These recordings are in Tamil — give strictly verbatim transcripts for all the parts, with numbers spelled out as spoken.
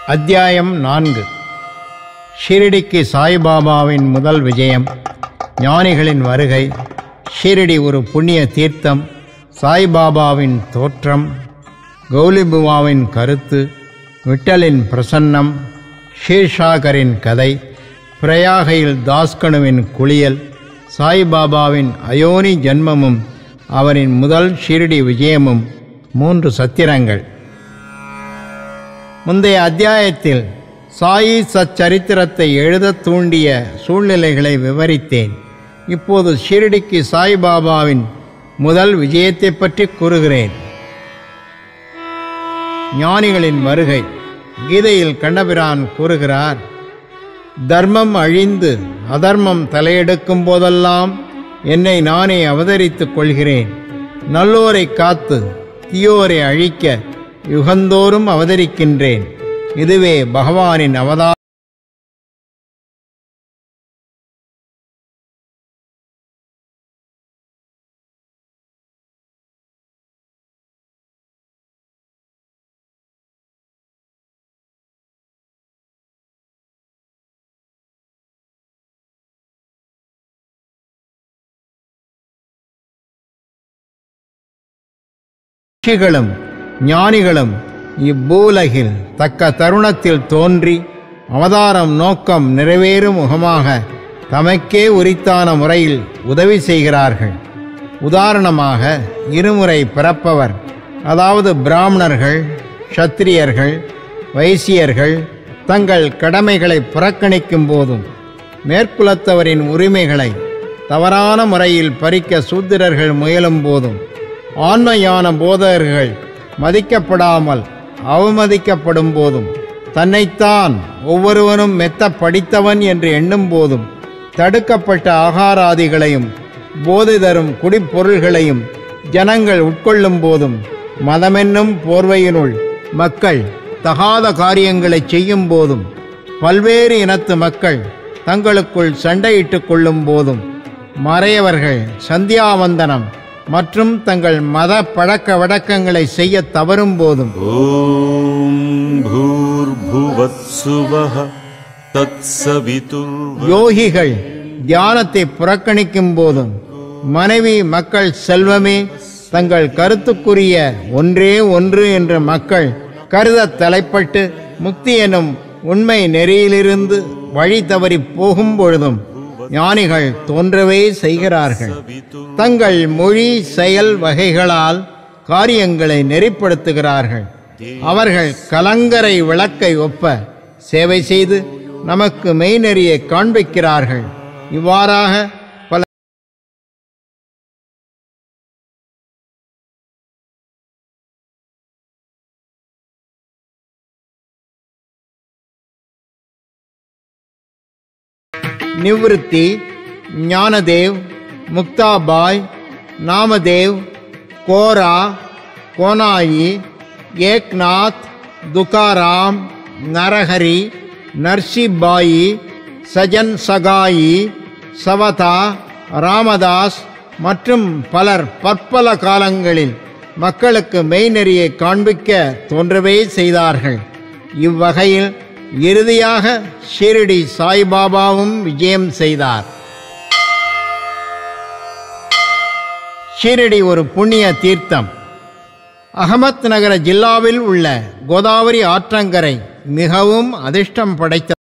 அத்தியாயம் நான்கு. ஷிரடிக்கு சாய்பாபாவின் முதல் விஜயம், ஞானிகளின் வருகை, ஷிரடி ஒரு புண்ணிய தீர்த்தம், சாய்பாபாவின் தோற்றம், கௌலிபுவாவின் கருத்து, விட்டலின் பிரசன்னம், ஷீர்ஷாகரின் கதை, பிரயாகையில் தாஸ்கனுவின் குளியல், சாய்பாபாவின் அயோனி ஜன்மமும் அவரின் முதல் ஷிரடி விஜயமும், மூன்று சத்திரங்கள். முந்தைய அத்தியாயத்தில் சாயி சச்சரித்திரத்தை எழுத தூண்டிய சூழ்நிலைகளை விவரித்தேன். இப்போது ஷிரடிக்கு சாய்பாபாவின் முதல் விஜயத்தை பற்றி கூறுகிறேன். ஞானிகளின் வருகை. கீதையில் கண்ணபிரான் கூறுகிறார், தர்மம் அழிந்து அதர்மம் தலையெடுக்கும் போதெல்லாம் என்னை நானே அவதரித்துக் கொள்கிறேன். நல்லோரை காத்து தீயோரை அழிக்க யுகந்தோறும் அவதரிக்கின்றேன். இதுவே பகவானின் அவதார. ரிஷிகளும் ஞானிகளும் இப்பூலகில் தக்க தருணத்தில் தோன்றி அவதாரம் நோக்கம் நிறைவேறும் முகமாக தமக்கே உரித்தான முறையில் உதவி செய்கிறார்கள். உதாரணமாக, இருமுறை பிறப்பவர், அதாவது பிராமணர்கள், க்ஷத்திரியர்கள், வைசியர்கள் தங்கள் கடமைகளை புறக்கணிக்கும் போதும், மேற்குலத்தவரின் உரிமைகளை தவறான முறையில் பறிக்க சூத்திரர்கள் முயலும் போதும், ஆன்மயான போதகர்கள் மதிக்கப்படாமல் அவமதிக்கப்படும் போதும், தன்னைத்தான் ஒவ்வொருவனும் மெத்த படித்தவன் என்று எண்ணும் போதும், தடுக்கப்பட்ட ஆகாராதிகளையும் போதை தரும் குடிப்பொருள்களையும் ஜனங்கள் உட்கொள்ளும் போதும், மதமென்னும் போர்வையினுள் மக்கள் தகாத காரியங்களை செய்யும் போதும், பல்வேறு இனத்து மக்கள் தங்களுக்குள் சண்டையிட்டுக் கொள்ளும் போதும், மறையவர்கள் சந்தியாவந்தனம் மற்றும் தங்கள் மத பழக்க வழக்கங்களை செய்ய தவறும் போதும், ஓம் பூர்புவத்சுவஹ தத்சவிதுர்வ யோகிகள் தியானத்தை புறக்கணிக்கும் போதும், மனைவி மக்கள் செல்வமே தங்கள் கருத்துக்குரிய ஒன்றே ஒன்று என்று மக்கள் கருத தலைப்பட்டு முக்தி எனும் உண்மை நெறியிலிருந்து வழி தவறி போகும் பொழுதும் ஞானிகள் தோன்றவே செய்கிறார்கள். தங்கள் மொழி செயல் வகைகளால் காரியங்களை நெறிப்படுத்துகிறார்கள். அவர்கள் கலங்கரை விளக்கை ஒப்ப சேவை செய்து நமக்கு மெய்நெறியை காண்பிக்கிறார்கள். இவ்வாறாக பல நிவ்ருத்தி, ஞானதேவ், முக்தாபாய், நாமதேவ், கோரா, கோனாயி, ஏக்நாத், துகாராம், நரஹரி, நர்சிபாயி, சஜன் சகாயி, சவதா, ராமதாஸ் மற்றும் பலர் பற்பல காலங்களில் மக்களுக்கு மெய்நெறியை காண்பிக்க தோன்றவே செய்தார்கள். இவ்வகையில் இறுதியாக ஷிரடி சாய்பாபாவும் விஜயம் செய்தார். ஷிரடி ஒரு புண்ணிய தீர்த்தம். அகமத் நகர ஜில்லாவில் உள்ள கோதாவரி ஆற்றங்கரை மிகவும் அதிர்ஷ்டம் படைத்த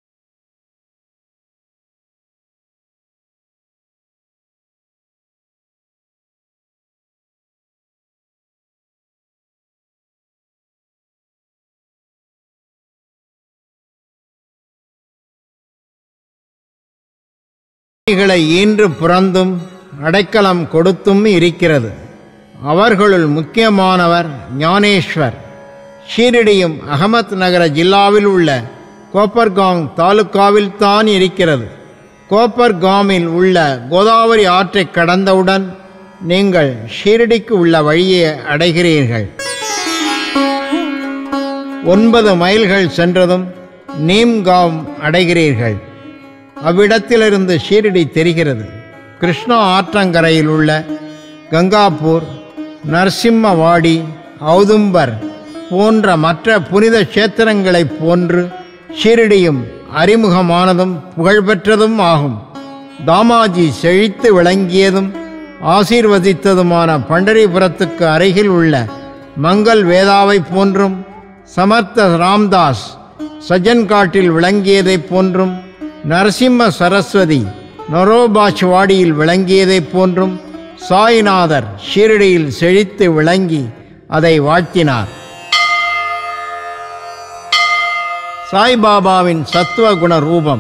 ஈன்று புறந்தும் அடைக்கலம் கொடுத்தும் இருக்கிறது. அவர்களுள் முக்கியமானவர் ஞானேஸ்வர். ஷிரடியும் அகமத் நகர ஜில்லாவில் உள்ள கோப்பர்காம் தாலுக்காவில் தான் இருக்கிறது. கோப்பர்காமில் உள்ள கோதாவரி ஆற்றை கடந்தவுடன் நீங்கள் ஷிரடிக்கு உள்ள வழியை அடைகிறீர்கள். ஒன்பது மைல்கள் சென்றதும் நீம்காம் அடைகிறீர்கள். அவ்விடத்திலிருந்து ஷிரடி தெரிகிறது. கிருஷ்ணா ஆற்றங்கரையில் உள்ள கங்காப்பூர், நரசிம்மவாடி, ஔதும்பர், போன்ற மற்ற புனித கஷேத்திரங்களைப் போன்று ஷிரடியும் அறிமுகமானதும் புகழ்பெற்றதும் ஆகும். தாமாஜி செழித்து விளங்கியதும் ஆசீர்வதித்ததுமான பண்டரிபுரத்துக்கு அருகில் உள்ள மங்கள் வேதாவை போன்றும், சமர்த்த ராம்தாஸ் சஜன்காட்டில் விளங்கியதைப் போன்றும், நரசிம்ம சரஸ்வதி நொரோபாச்வாடியில் விளங்கியதைப் போன்றும் சாய்நாதர் ஷிரடியில் செழித்து விளங்கி அதை வாழ்த்தினார். சாய்பாபாவின் சத்துவகுண ரூபம்.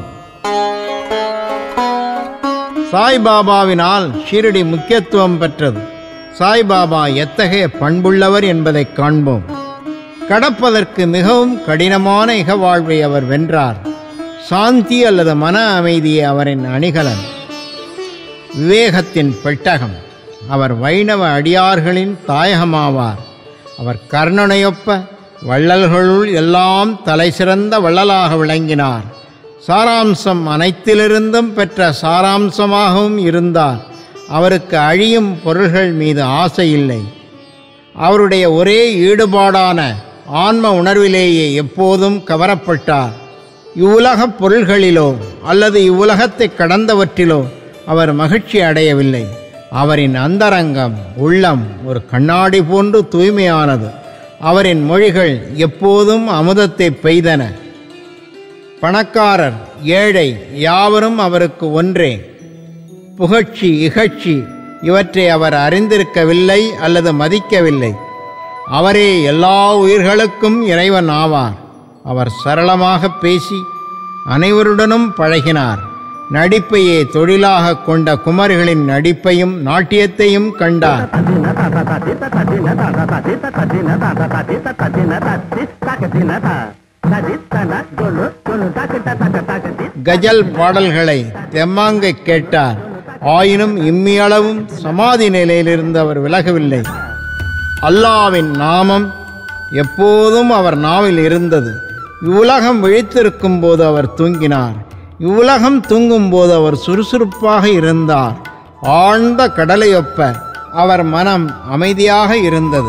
சாய்பாபாவினால் ஷிரடி முக்கியத்துவம் பெற்றது. சாய்பாபா எத்தகைய பண்புள்ளவர் என்பதை காண்போம். கடப்பதற்கு மிகவும் கடினமான இகவாழ்வை அவர் வென்றார். சாந்தி அல்லது மன அமைதியே அவரின் அணிகலன். விவேகத்தின் பெட்டகம். அவர் வைணவ அடியார்களின் தாயகமாவார். அவர் கர்ணனையொப்ப வள்ளல்களுள் எல்லாம் தலை சிறந்த வள்ளலாக விளங்கினார். சாராம்சம் அனைத்திலிருந்தும் பெற்ற சாராம்சமாகவும் இருந்தார். அவருக்கு அழியும் பொருள்கள் மீது ஆசை இல்லை. அவருடைய ஒரே ஈடுபாடான ஆன்ம உணர்விலேயே எப்போதும் கவரப்பட்டார். இவ்வுலகப் பொருள்களிலோ அல்லது இவ்வுலகத்தை கடந்தவற்றிலோ அவர் மகிழ்ச்சி அடையவில்லை. அவரின் அந்தரங்கம் உள்ளம் ஒரு கண்ணாடி போன்று தூய்மையானது. அவரின் மொழிகள் எப்போதும் அமுதத்தை பெய்தன. பணக்காரர் ஏழை யாவரும் அவருக்கு ஒன்றே. புகழ்ச்சி இகழ்ச்சி இவற்றை அவர் அறிந்திருக்கவில்லை அல்லது மதிக்கவில்லை. அவரே எல்லா உயிர்களுக்கும் இறைவன் ஆவார். அவர் சரளமாக பேசி அனைவருடனும் பழகினார். நடிப்பையே தொழிலாக கொண்ட குமரிகளின் நடிப்பையும் நாட்டியத்தையும் கண்டார். கஜல் பாடல்களை தெம்மாங்கை கேட்டார். ஆயினும் இம்மியளவும் சமாதி நிலையிலிருந்து அவர் விலகவில்லை. அல்லாவின் நாமம் எப்போதும் அவர் நாவில் இருந்தது. இவ்வுலகம் விழித்திருக்கும் போது அவர் தூங்கினார். இவ்வுலகம் தூங்கும் போது அவர் சுறுசுறுப்பாக இருந்தார். ஆழ்ந்த கடலையொப்ப அவர் மனம் அமைதியாக இருந்தது.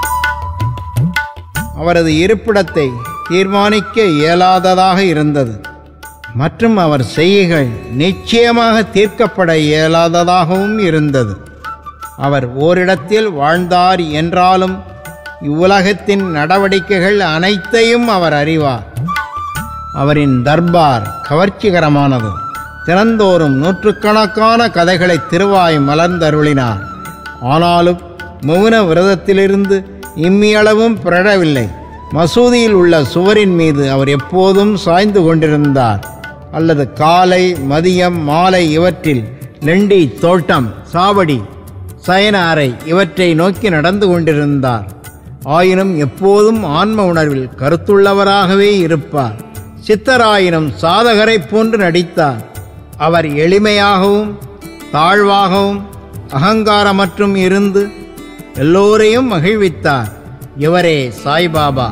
அவரது இருப்பிடத்தை தீர்மானிக்க இயலாததாக இருந்தது மற்றும் அவர் செய்கைகள் நிச்சயமாக தீர்க்கப்பட இயலாததாகவும் இருந்தது. அவர் ஓரிடத்தில் வாழ்ந்தார் என்றாலும் இவ்வுலகத்தின் நடவடிக்கைகள் அனைத்தையும் அவர் அறிவார். அவரின் தர்பார் கவர்ச்சிகரமானது. தினந்தோறும் நூற்றுக்கணக்கான கதைகளை திருவாய் மலர்ந்தருளினார். ஆனாலும் மௌன விரதத்திலிருந்து இம்மியளவும் பிறழவில்லை. மசூதியில் உள்ள சுவரின் மீது அவர் எப்போதும் சாய்ந்து கொண்டிருந்தார். அல்லது காலை மதியம் மாலை இவற்றில் லெண்டி தோட்டம் சாவடி சயன அறை இவற்றை நோக்கி நடந்து கொண்டிருந்தார். ஆயினும் எப்போதும் ஆன்ம உணர்வில் கருத்துள்ளவராகவே இருப்பார். சித்தராயினும் சாதகரை போன்று நடித்தார். அவர் எளிமையாகவும் தாழ்வாகவும் அகங்காரமற்றும் இருந்து எல்லோரையும் மகிழ்வித்தார். இவரே சாய்பாபா.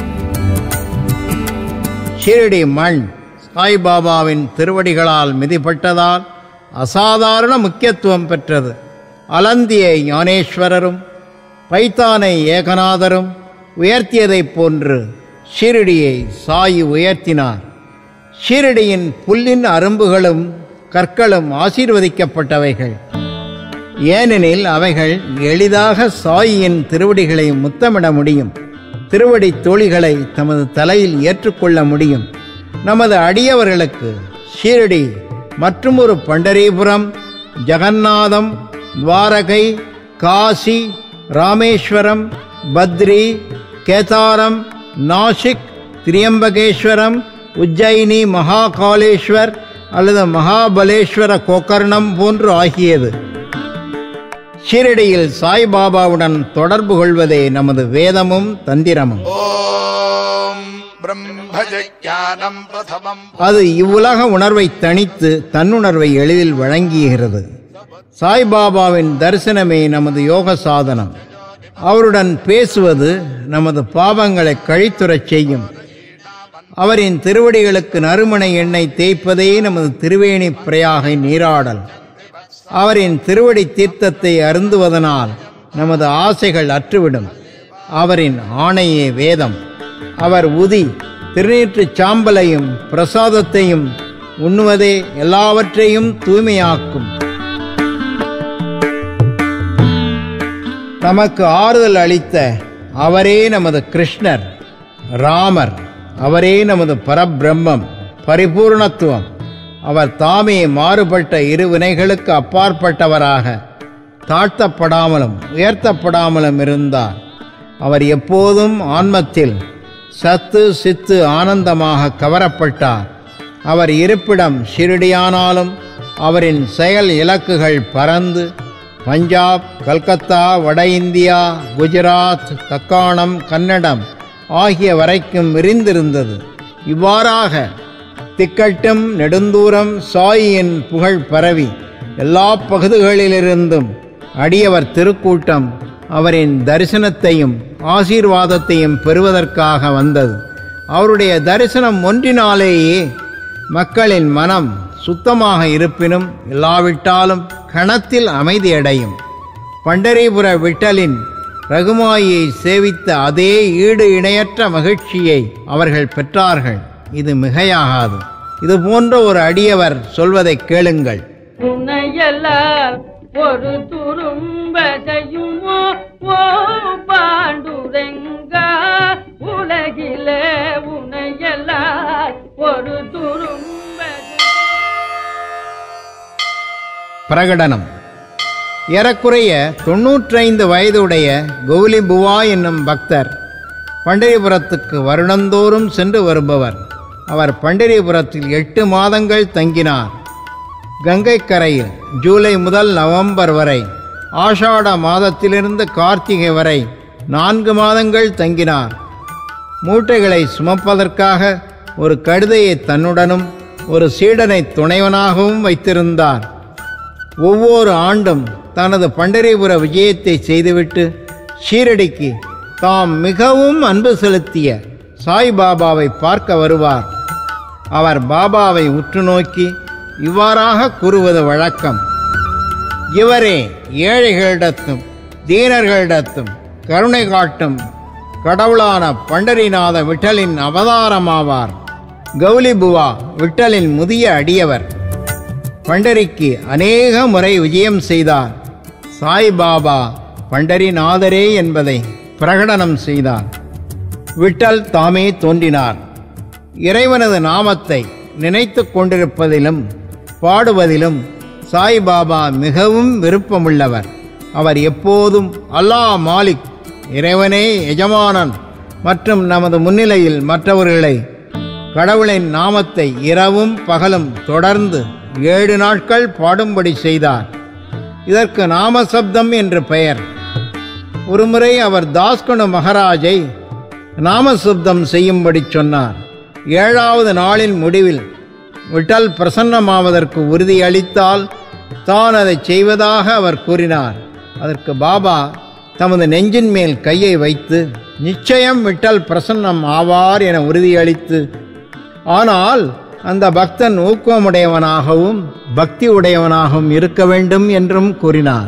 ஷிரடி மண் சாய்பாபாவின் திருவடிகளால் மிதிப்பட்டதால் அசாதாரண முக்கியத்துவம் பெற்றது. அலந்தியை ஞானேஸ்வரரும் பைத்தானை ஏகநாதரும் உயர்த்தியதைப் போன்று ஷிரடியை சாயி உயர்த்தினார். ஷிரடியின் புல்லின் அரும்புகளும் கற்களும் ஆசீர்வதிக்கப்பட்டவைகள். ஏனெனில் அவைகள் எளிதாக சாயியின் திருவடிகளை முத்தமிட முடியும். திருவடி தோழிகளை தமது தலையில் ஏற்றுக்கொள்ள முடியும். நமது அடியவர்களுக்கு ஷிரடி மற்றும் ஒரு பண்டரிபுரம், ஜகநாதம், துவாரகை, காசி, ராமேஸ்வரம், பத்ரி, கேதாரம், நாசிக், திரியம்பகேஸ்வரம், உஜ்ஜயினி, மகாகாலேஸ்வர் அல்லது மகாபலேஸ்வர கோகர்ணம் போன்று ஆகியது. ஷிரடியில் சாய்பாபாவுடன் தொடர்பு கொள்வதே நமது வேதமும் தந்திரமும். அது இவ்வுலக உணர்வை தணித்து தன்னுணர்வை எளிதில் வழங்குகிறது. சாய்பாபாவின் தரிசனமே நமது யோக சாதனம். அவருடன் பேசுவது நமது பாவங்களை கழித்துறச் செய்யும். அவரின் திருவடிகளுக்கு நறுமண எண்ணெய் தேய்ப்பதே நமது திருவேணி பிரயாகை நீராடல். அவரின் திருவடி தீர்த்தத்தை அருந்துவதனால் நமது ஆசைகள் அற்றுவிடும். அவரின் ஆணையே வேதம். அவர் உதி திருநீற்றுச் சாம்பலையும் பிரசாதத்தையும் உண்ணுவதே எல்லாவற்றையும் தூய்மையாக்கும். நமக்கு ஆறுதல் அளித்த அவரே நமது கிருஷ்ணர், ராமர். அவரே நமது பரபிரம்மம், பரிபூர்ணத்துவம். அவர் தாமே மாறுபட்ட இரு வினைகளுக்கு அப்பாற்பட்டவராக தாழ்த்தப்படாமலும் உயர்த்தப்படாமலும் இருந்தார். அவர் எப்போதும் ஆன்மத்தில் சத்து சித்து ஆனந்தமாக கவரப்பட்டார். அவர் இருப்பிடம் ஷிரடியானாலும் அவரின் செயல் இலக்குகள் பரந்து பஞ்சாப், கல்கத்தா, வட இந்தியா, குஜராத், தக்காணம், கன்னடம் ஆகிய வரைக்கும் விரிந்திருந்தது. இவ்வாறாக திக்கட்டும் நெடுந்தூரம் சாயியின் புகழ் பரவி எல்லா பகுதிகளிலிருந்தும் அடியவர் திருக்கூட்டம் அவரின் தரிசனத்தையும் ஆசீர்வாதத்தையும் பெறுவதற்காக வந்தது. அவருடைய தரிசனம் ஒன்றினாலேயே மக்களின் மனம் சுத்தமாக இருப்பினும் இல்லாவிட்டாலும் கணத்தில் அமைதியடையும். பண்டரிபுர விட்டலின் ரகுமாயை சேவித்த அதே ஈடு இணையற்ற மகிழ்ச்சியை அவர்கள் பெற்றார்கள். இது மிகையாகாது. இது போன்ற ஒரு அடியவர் சொல்வதை கேளுங்கள். ஒரு துரும்பதையுமோ ஓ பாண்டுரங்கா, உலகிலே உனையெல்லாம் ஒரு துரும்ப. பிரகடனம். ஏறக்குறைய தொன்னூற்றைந்து வயதுடைய கௌலி புவா என்னும் பக்தர் பண்டரிபுரத்துக்கு வருடந்தோறும் சென்று வருபவர். அவர் பண்டரிபுரத்தில் எட்டு மாதங்கள் தங்கினார். கங்கை கரையில் ஜூலை முதல் நவம்பர் வரை, ஆஷாட மாதத்திலிருந்து கார்த்திகை வரை நான்கு மாதங்கள் தங்கினார். மூட்டைகளை சுமப்பதற்காக ஒரு கழுதையை தன்னுடனும் ஒரு சீடனை துணைவனாகவும் வைத்திருந்தார். ஒவ்வொரு ஆண்டும் தனது பண்டரிபுர விஜயத்தை செய்துவிட்டு ஷீரடிக்கு தாம் மிகவும் அன்பு செலுத்திய சாய்பாபாவை பார்க்க வருவார். அவர் பாபாவை உற்று நோக்கி இவ்வாறாக கூறுவது வழக்கம். இவரே ஏழைகளிடத்தும் தீனர்களிடத்தும் கருணை காட்டும் கடவுளான பண்டரிநாத விட்டலின் அவதாரமாவார். கௌலி புவா விட்டலின் முதிய அடியவர். பண்டரிக்கு அநேக முறை விஜயம் செய்தார். சாய்பாபா பண்டரிநாதரே என்பதை பிரகடனம் செய்தார். விட்டல் தாமே தோன்றினார். இறைவனது நாமத்தை நினைத்து கொண்டிருப்பதிலும் பாடுவதிலும் சாய்பாபா மிகவும் விருப்பமுள்ளவர். அவர் எப்போதும் அல்லாஹ் மாலிக், இறைவனே எஜமானன் மற்றும் நமது முன்னிலையில் மற்றவர்களை கடவுளின் நாமத்தை இரவும் பகலும் தொடர்ந்து ஏழு நாட்கள் பாடும்படி செய்தார். இதற்கு நாமசப்தம் என்று பெயர். ஒருமுறை அவர் தாஸ்கனு மகாராஜை நாமசப்தம் செய்யும்படி சொன்னார். ஏழாவது நாளின் முடிவில் விட்டல் பிரசன்னமாவதற்கு உறுதியளித்தால் தான் அதை செய்வதாக அவர் கூறினார். அதற்கு பாபா தமது நெஞ்சின் மேல் கையை வைத்து நிச்சயம் விட்டல் பிரசன்னம் ஆவார் என உறுதியளித்து, ஆனால் அந்த பக்தன் ஊக்கமுடையவனாகவும் பக்தி உடையவனாகவும் இருக்க வேண்டும் என்றும் கூறினார்.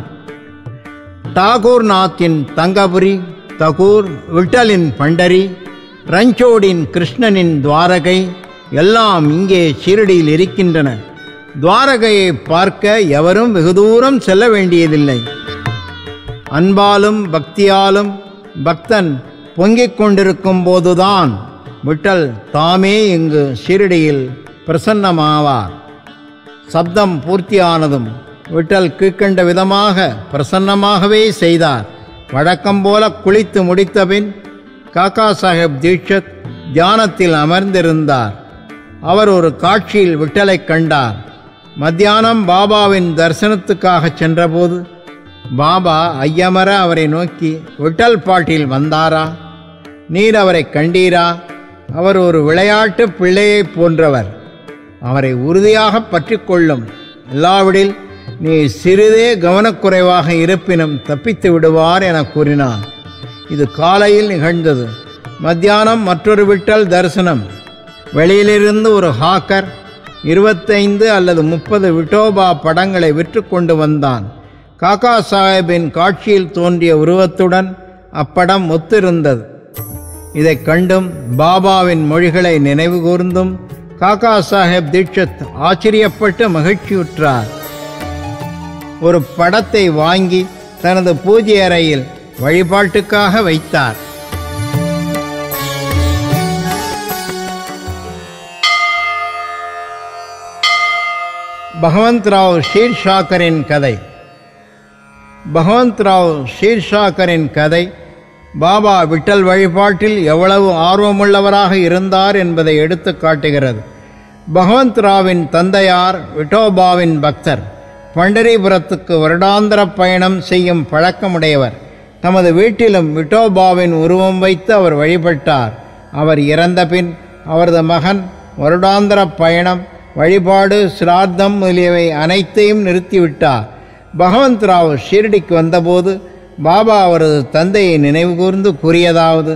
டாகூர் நாத்தின் தங்கபுரி, தகூர் விட்டலின் பண்டரி, ரஞ்சோடின் கிருஷ்ணனின் துவாரகை எல்லாம் இங்கே ஷீரடியில் இருக்கின்றன. துவாரகையை பார்க்க எவரும் வெகு தூரம் செல்ல வேண்டியதில்லை. அன்பாலும் பக்தியாலும் பக்தன் பொங்கிக் கொண்டிருக்கும் போதுதான் விட்டல் தாமே இங்கு ஷீரடியில் பிரசன்னமாவார். சப்தம் பூர்த்தியானதும் விட்டல் கீழ்க்கண்ட விதமாக பிரசன்னமாகவே செய்தார். வழக்கம் போல குளித்து முடித்தபின் காக்கா சாஹேப் தீட்சத் தியானத்தில் அமர்ந்திருந்தார். அவர் ஒரு காட்சியில் விட்டலை கண்டார். மத்தியானம் பாபாவின் தரிசனத்துக்காக சென்றபோது பாபா ஐயமர அவரை நோக்கி, விட்டல் பாட்டில் வந்தாரா? நீர் அவரை கண்டீரா? அவர் ஒரு விளையாட்டு பிள்ளையை போன்றவர். அவரை உறுதியாக பற்றி கொள்ளும். இல்லாவிடில் நீ சிறிதே கவனக்குறைவாக இருப்பினும் தப்பித்து விடுவார் என கூறினார். இது காலையில் நிகழ்ந்தது. மத்தியானம் மற்றொரு விட்டல் தரிசனம். வெளியிலிருந்து ஒரு ஹாக்கர் இருபத்தைந்து அல்லது முப்பது விட்டோபா படங்களை விற்று கொண்டு வந்தான். காக்கா சாஹேபின் காட்சியில் தோன்றிய உருவத்துடன் அப்படம் ஒத்திருந்தது. இதைக் கண்டும் பாபாவின் மொழிகளை நினைவு கூர்ந்தும் காக்கா சாஹேப் தீட்சித் ஆச்சரியப்பட்டு மகிழ்ச்சியுற்றார். ஒரு படத்தை வாங்கி தனது பூஜை அறையில் வழிபாட்டுக்காக வைத்தார். பகவந்த்ராவ் ஷீர்ஷாக்கரின் கதை. பகவந்த்ராவ் ஷீர்ஷாக்கரின் கதை பாபா விட்டல் வழிபாட்டில் எவ்வளவு ஆர்வமுள்ளவராக இருந்தார் என்பதை எடுத்து காட்டுகிறது. பகவந்த்ராவின் தந்தையார் விட்டோபாவின் பக்தர். பண்டரிபுரத்துக்கு வருடாந்திர பயணம் செய்யும் பழக்கமுடையவர். தமது வீட்டிலும் விட்டோபாவின் உருவம் வைத்து அவர் வழிபட்டார். அவர் இறந்த பின் அவரது மகன் வருடாந்திர பயணம், வழிபாடு, சிரார்த்தம் முதலியவை அனைத்தையும் நிறுத்திவிட்டார். பகவந்த்ராவ் ஷீரடிக்கு வந்தபோது பாபா அவரது தந்தையை நினைவுகூர்ந்து கூறியதாவது: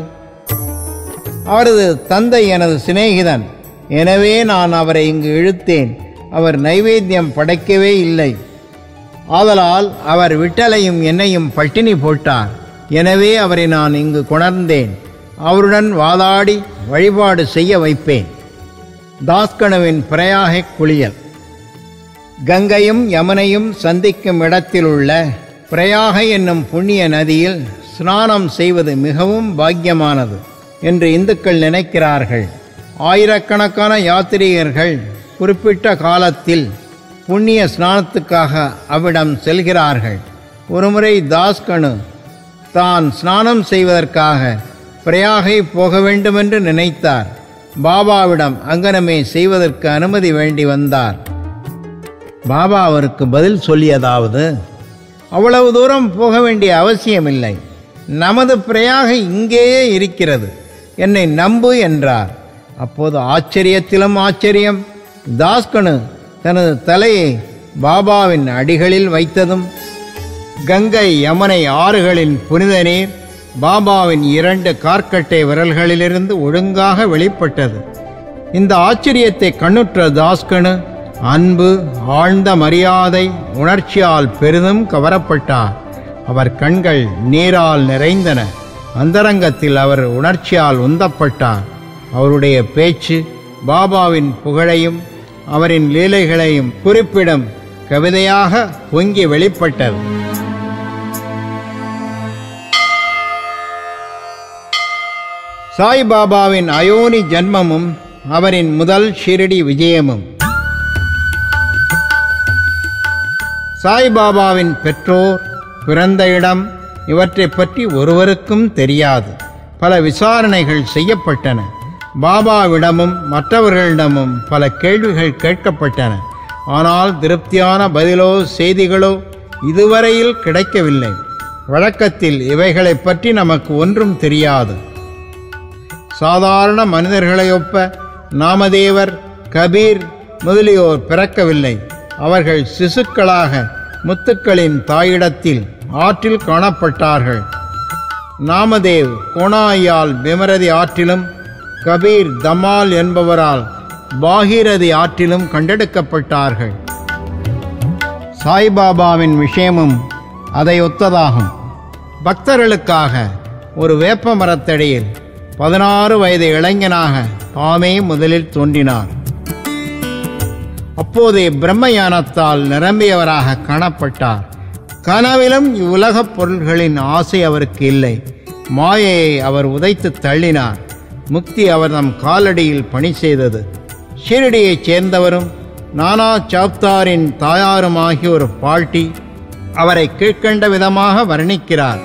அவரது தந்தை எனது சிநேகிதன், எனவே நான் அவரை இங்கு இழுத்தேன். அவர் நைவேத்தியம் படைக்கவே இல்லை. ஆதலால் அவர் விட்டலையும் என்னையும் பட்டினி போட்டார். எனவே அவரை நான் இங்கு கொணர்ந்தேன். அவருடன் வாதாடி வழிபாடு செய்ய வைப்பேன். தாஸ்கனுவின் பிரயாகை குளியல். கங்கையும் யமுனையும் சந்திக்கும் இடத்திலுள்ள பிரயாகை என்னும் புண்ணிய நதியில் ஸ்நானம் செய்வது மிகவும் பாக்கியமானது என்று இந்துக்கள் நினைக்கிறார்கள். ஆயிரக்கணக்கான யாத்திரிகர்கள் குறிப்பிட்ட காலத்தில் புண்ணிய ஸ்நானத்துக்காக அவ்விடம் செல்கிறார்கள். ஒருமுறை தாஸ்கனு தான் ஸ்நானம் செய்வதற்காக பிரயாகை போக வேண்டுமென்று நினைத்தார். பாபாவிடம் அங்கனமே செய்வதற்கு அனுமதி வேண்டி வந்தார். பாபா அவருக்கு பதில் சொல்லியதாவது: அவ்வளவு தூரம் போக வேண்டிய அவசியமில்லை. நமது பிரயாகை இங்கேயே இருக்கிறது. என்னை நம்பு என்றார். அப்போது ஆச்சரியத்திலும் ஆச்சரியம், தாஸ்கனு தனது தலையை பாபாவின் அடிகளில் வைத்ததும் கங்கை யமுனை ஆறுகளின் புனித நீர் பாபாவின் இரண்டு கார்க்கட்டை விரல்களிலிருந்து ஒழுங்காக வெளிப்பட்டது. இந்த ஆச்சரியத்தை கண்ணுற்ற தாஸ்கனு அன்பு, ஆழ்ந்த மரியாதை, உணர்ச்சியால் பெரிதும் கவரப்பட்டார். அவர் கண்கள் நீரால் நிறைந்தன. அந்தரங்கத்தில் அவர் உணர்ச்சியால் உந்தப்பட்டார். அவருடைய பேச்சு பாபாவின் புகழையும் அவரின் லீலைகளையும் குறிப்பிடும் கவிதையாக பொங்கி வெளிப்பட்டது. சாய்பாபாவின் அயோனி ஜன்மமும் அவரின் முதல் ஷிரடி விஜயமும். சாய்பாபாவின் பெற்றோர், பிறந்த இடம் இவற்றை பற்றி ஒருவருக்கும் தெரியாது. பல விசாரணைகள் செய்யப்பட்டன. பாபாவிடமும் மற்றவர்களிடமும் பல கேள்விகள் கேட்கப்பட்டன. ஆனால் திருப்தியான பதிலோ செய்திகளோ இதுவரையில் கிடைக்கவில்லை. வழக்கத்தில் இவைகளை பற்றி நமக்கு ஒன்றும் தெரியாது. சாதாரண மனிதர்களையொப்ப நாமதேவர், கபீர் முதலியோர் பிறக்கவில்லை. அவர்கள் சிசுக்களாக முத்துக்களின் தாயிடத்தில் ஆற்றில் காணப்பட்டார்கள். நாமதேவ் கோணாயால் பிமரதி ஆற்றிலும், கபீர் தமால் என்பவரால் பாகீரதி ஆற்றிலும் கண்டெடுக்கப்பட்டார்கள். சாய்பாபாவின் விஷயமும் அதை ஒத்ததாகும். பக்தர்களுக்காக ஒரு வேப்ப மரத்தடியில் பதினாறு வயது இளைஞனாக தாமே முதலில் தோன்றினார். அப்போதே பிரம்மஞானத்தால் நிரம்பியவராக காணப்பட்டார். கனவிலும் இவ்வுலகப் பொருள்களின் ஆசை அவருக்கு இல்லை. மாயையை அவர் உதைத்து தள்ளினார். முக்தி அவர் நம் காலடியில் பணி செய்தது. ஷீரடியைச் சேர்ந்தவரும் நானா சாப்தாரின் தாயாருமாகிய ஒரு பாட்டி அவரை கீழ்க்கண்ட விதமாக வர்ணிக்கிறார்.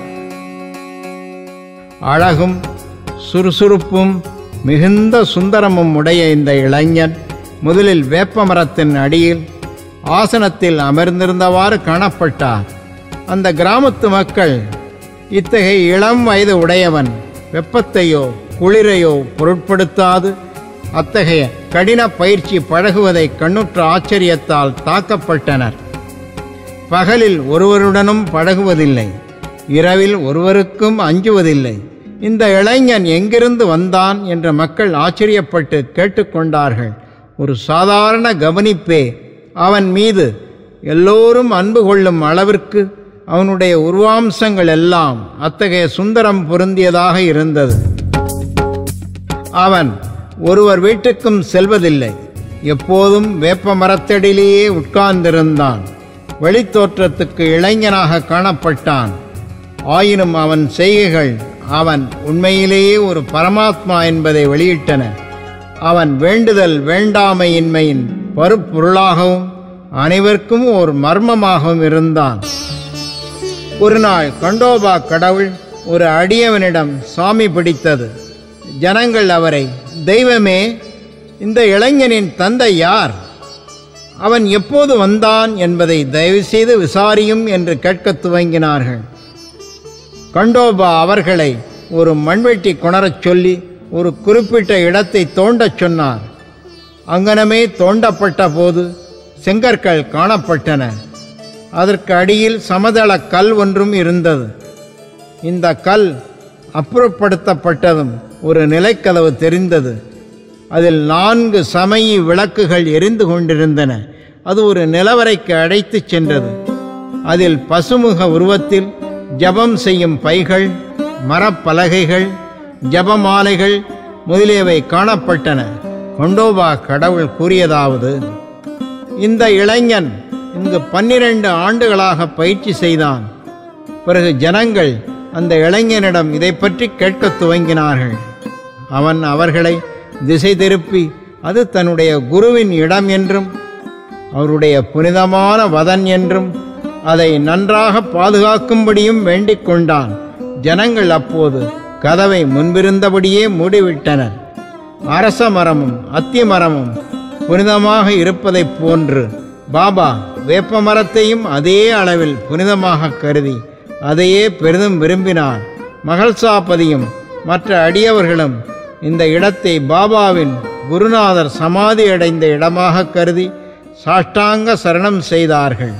அழகும் சுறுசுறுப்பும் மிகுந்த சுந்தரமும் உடைய இந்த இளைஞன் முதலில் வேப்பமரத்தின் அடியில் ஆசனத்தில் அமர்ந்திருந்தவாறு காணப்பட்டார். அந்த கிராமத்து மக்கள் இத்தகைய இளம் வயது உடையவன் வெப்பத்தையோ குளிரையோ பொருட்படுத்தாது அத்தகைய கடின பயிற்சி பழகுவதை கண்ணுற்ற ஆச்சரியத்தால் தாக்கப்பட்டனர். பகலில் ஒருவருடனும் பழகுவதில்லை, இரவில் ஒருவருக்கும் அஞ்சுவதில்லை. இந்த இளைஞன் எங்கிருந்து வந்தான் என்ற மக்கள் ஆச்சரியப்பட்டு கேட்டுக்கொண்டார்கள். ஒரு சாதாரண கவனிப்பே அவன் மீது எல்லோரும் அன்பு கொள்ளும் அளவிற்கு அவனுடைய உருவாம்சங்கள் எல்லாம் அத்தகைய சுந்தரம் பொருந்தியதாக இருந்தது. அவன் ஒருவர் வீட்டுக்கும் செல்வதில்லை. எப்போதும் வேப்ப மரத்தடியிலேயே உட்கார்ந்திருந்தான். வெளித்தோற்றத்துக்கு இளைஞனாக காணப்பட்டான். ஆயினும் அவன் செய்கைகள் அவன் உண்மையிலேயே ஒரு பரமாத்மா என்பதை வெளியிட்டன. அவன் வேண்டுதல் வேண்டாமையின்மையின் பருப்பொருளாகவும் அனைவருக்கும் ஒரு மர்மமாகவும் இருந்தான். ஒரு நாள் கண்டோபா கடவுள் ஒரு அடியவனிடம் சாமி பிடித்தது. ஜனங்கள் அவரை, தெய்வமே, இந்த இளைஞனின் தந்தை யார்? அவன் எப்போது வந்தான் என்பதை தயவுசெய்து விசாரியும் என்று கேட்கத் துவங்கினார்கள். கண்டோபா அவர்களை ஒரு மண்வெட்டி கொணரச் சொல்லி ஒரு குறிப்பிட்ட இடத்தை தோண்டச் சொன்னார். அங்கனமே தோண்டப்பட்ட போது செங்கற்கள் காணப்பட்டன. அதற்கு அடியில் சமதள கல் ஒன்றும் இருந்தது. இந்த கல் அப்புறப்படுத்தப்பட்டதும் ஒரு நிலைக்கதவு தெரிந்தது. அதில் நான்கு சமயி விளக்குகள் எரிந்து கொண்டிருந்தன. அது ஒரு நிலவரைக்கு அழைத்து சென்றது. அதில் பசுமுக உருவத்தில் ஜபம் செய்யும் பைகள், மரப்பலகைகள், ஜபமாலைகள் முதலியவை காணப்பட்டன. கொண்டோபா கடவுள் கூறியதாவது, இந்த இளைஞன் இங்கு பன்னிரண்டு ஆண்டுகளாக பயிற்சி செய்தான். பிறகு ஜனங்கள் அந்த இளைஞனிடம் இதை பற்றி கேட்கத் துவங்கினார்கள். அவன் அவர்களை திசை திருப்பி அது தன்னுடைய குருவின் இடம் என்றும் அவருடைய புனிதமான வதன் என்றும் அதை நன்றாக பாதுகாக்கும்படியும் வேண்டிக் கொண்டான். ஜனங்கள் அப்போது கதவை முன்பிருந்தபடியே மூடிவிட்டனர். அரச மரமும் அத்தி மரமும் புனிதமாக இருப்பதைப் போன்று பாபா வேப்ப மரத்தையும் அதே அளவில் புனிதமாக கருதி அதையே பெரிதும் விரும்பினார். மகள்சாபதியும் மற்ற அடியவர்களும் இந்த இடத்தை பாபாவின் குருநாதர் சமாதி அடைந்த இடமாக கருதி சாஷ்டாங்க சரணம் செய்தார்கள்.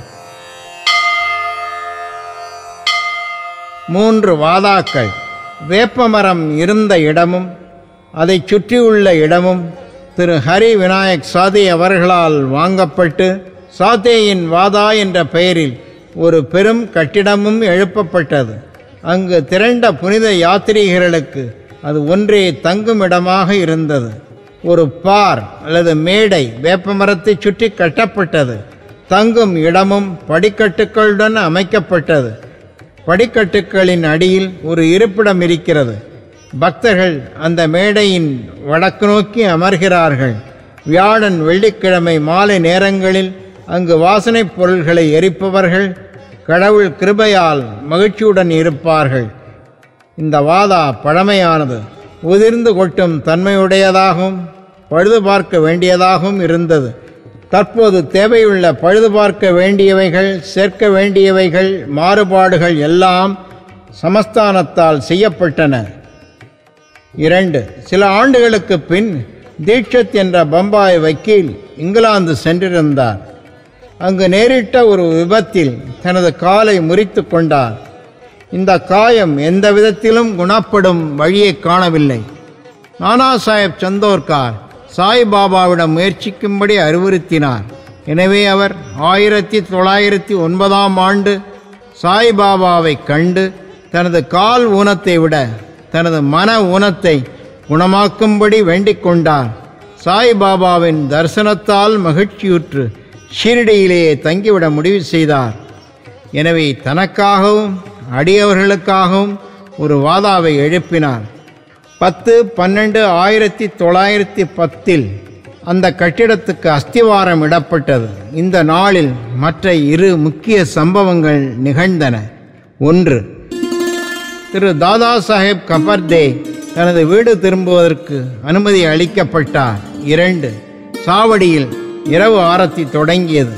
மூன்று வாதாக்கள். வேப்பமரம் இருந்த இடமும் அதை சுற்றியுள்ள இடமும் திரு ஹரி விநாயக் சாதே அவர்களால் வாங்கப்பட்டு சாதேயின் வாதா என்ற பெயரில் ஒரு பெரும் கட்டிடமும் எழுப்பப்பட்டது. அங்கு திரண்ட புனித யாத்திரிகர்களுக்கு அது ஒன்றே தங்கும் இடமாக இருந்தது. ஒரு பார் அல்லது மேடை வேப்பமரத்தை சுற்றி கட்டப்பட்டது. தங்கும் இடமும் படிக்கட்டுகளுடன் அமைக்கப்பட்டது. படிக்கட்டுகளின் அடியில் ஒரு இருப்பிடம் இருக்கிறது. பக்தர்கள் அந்த மேடையின் வடக்கு நோக்கி அமர்கிறார்கள். வியாழன் வெள்ளிக்கிழமை மாலை நேரங்களில் அங்கு வாசனைப் பொருள்களை எரிப்பவர்கள் கடவுள் கிருபையால் மகிழ்ச்சியுடன் இருப்பார்கள். இந்த வாதா பழமையானது, உதிர்ந்து கொட்டும் தன்மையுடையதாகவும் பழுது பார்க்க வேண்டியதாகவும் இருந்தது. தற்போது தேவையுள்ள பழுது பார்க்க வேண்டியவைகள், சேர்க்க வேண்டியவைகள், மாறுபாடுகள் எல்லாம் சமஸ்தானத்தால் செய்யப்பட்டன. இரண்டு சில ஆண்டுகளுக்கு பின் தீட்சத் என்ற பம்பாய் வக்கீல் இங்கிலாந்து சென்றிருந்தார். அங்கு நேரிட்ட ஒரு விபத்தில் தனது காலை முறித்து கொண்டார். இந்த காயம் எந்த விதத்திலும் குணப்படும் வழியை காணவில்லை. நானா சாஹேப் சந்தோர்கார் சாய்பாபாவிடம் முயற்சிக்கும்படி அறிவுறுத்தினார். எனவே அவர் ஆயிரத்தி தொள்ளாயிரத்தி ஒன்பதாம் ஆண்டு சாய்பாபாவை கண்டு தனது கால் ஊனத்தை விட தனது மன ஊனத்தை குணமாக்கும்படி வேண்டிக் கொண்டார். சாய்பாபாவின் தரிசனத்தால் மகிழ்ச்சியுற்று ஷீரடியிலேயே தங்கிவிட முடிவு செய்தார். எனவே தனக்காகவும் அடியவர்களுக்காகவும் ஒரு வாதாவை எழுப்பினார். பத்து பன்னெண்டு ஆயிரத்தி தொள்ளாயிரத்தி பத்தில் அந்த கட்டிடத்துக்கு அஸ்திவாரம் இடப்பட்டது. இந்த நாளில் மற்ற இரு முக்கிய சம்பவங்கள் நிகழ்ந்தன. ஒன்று, திரு தாதா சாஹேப் கபர்தே தனது வீடு திரும்புவதற்கு அனுமதி அளிக்கப்பட்டார். இரண்டு, சாவடியில் இரவு ஆரத்தி தொடங்கியது.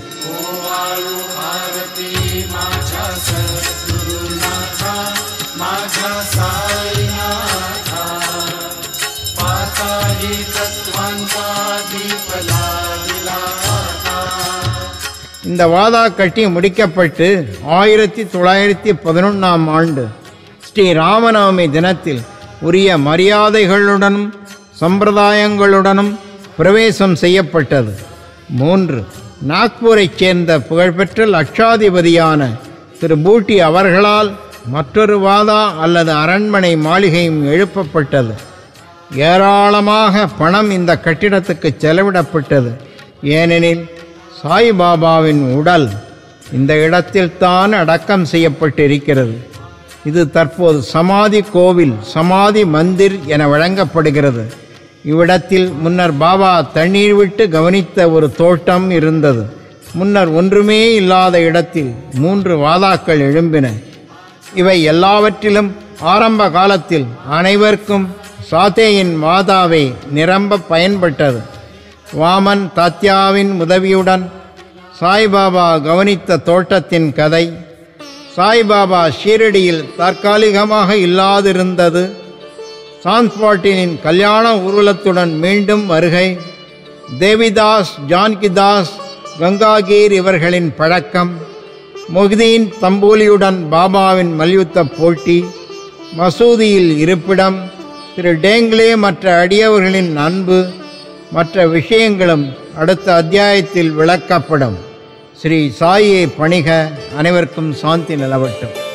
இந்த வாதா கட்டி முடிக்கப்பட்டு ஆயிரத்தி தொள்ளாயிரத்தி பதினொன்றாம் ஆண்டு ஸ்ரீ ராமநவமி தினத்தில் உரிய மரியாதைகளுடனும் சம்பிரதாயங்களுடனும் பிரவேசம் செய்யப்பட்டது. மூன்று, நாக்பூரைச் சேர்ந்த புகழ்பெற்ற லட்சாதிபதியான திரு பூட்டி அவர்களால் மற்றொரு வாதா அல்லது அரண்மனை மாளிகையும் எழுப்பப்பட்டது. ஏராளமாக பணம் இந்த கட்டிடத்துக்கு செலவிடப்பட்டது. ஏனெனில் சாய்பாபாவின் உடல் இந்த இடத்தில்தான் அடக்கம் செய்யப்பட்டிருக்கிறது. இது தற்போது சமாதி கோவில், சமாதி மந்திர் என வழங்கப்படுகிறது. இவ்விடத்தில் முன்னர் பாபா தண்ணீர் விட்டு கவனித்த ஒரு தோட்டம் இருந்தது. முன்னர் ஒன்றுமே இல்லாத இடத்தில் மூன்று வாதாக்கள் எழும்பின. இவை எல்லாவற்றிலும் ஆரம்ப காலத்தில் அனைவருக்கும் சாத்தேயின் வாதாவை நிரம்ப பயன்பட்டது. வாமன் தாத்யாவின் உதவியுடன் சாய்பாபா கவனித்த தோட்டத்தின் கதை, சாய்பாபா ஷீரடியில் தற்காலிகமாக இல்லாதிருந்தது, சாந்த்பாட்டினின் கல்யாண ஊர்வலத்துடன் மீண்டும் வருகை, தேவிதாஸ், ஜான்கிதாஸ், கங்காகீர் இவர்களின் பழக்கம், மொஹிதீன் தம்பூலியுடன் பாபாவின் மல்யுத்த போட்டி, மசூதியில் இருப்பிடம், திரு டேங்லே மற்ற அடியவர்களின் அன்பு, மற்ற விஷயங்களும் அடுத்த அத்தியாயத்தில் விளக்கப்படும். ஸ்ரீ சாயை பணிக. அனைவருக்கும் சாந்தி நிலவட்டும்.